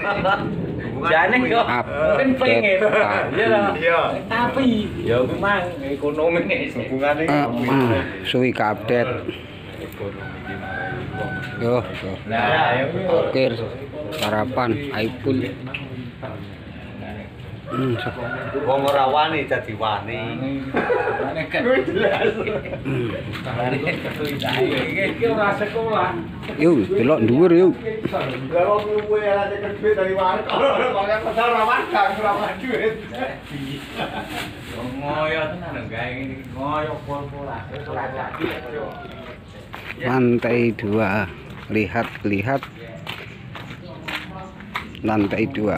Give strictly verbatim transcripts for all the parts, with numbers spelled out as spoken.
Jane kok mungkin pengen. Iya lah. Iya. Tapi ya memang ekonomi Hubungane suwi update. Yo, yo. Nah, ya Oke, sarapan iPhone. Hmm, wong ora wani dadi wani. Nek kan jelas. Iki ora sekolah. yuk, delok dhuwur yuk. Lah wong kuwi ora cekel duit dari warung. Kok padahal ora warga, ora duit. Ngoyo tenan gawe ngene ngoyo pol-pola. Ora jadi. Lantai dua, lihat-lihat lantai dua.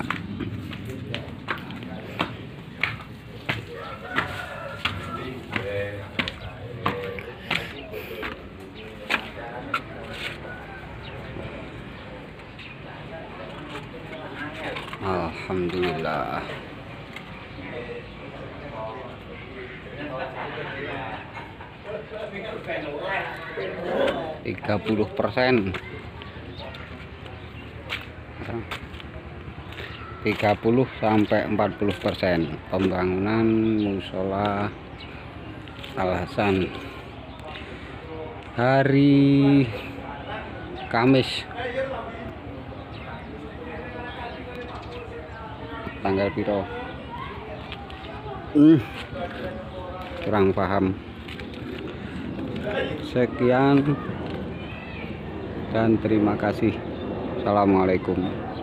Alhamdulillah. tiga puluh persen tiga puluh sampai empat puluh persen pembangunan musola Al Hasan hari Kamis tanggal piro hmm, kurang paham. Sekian dan terima kasih. Assalamualaikum.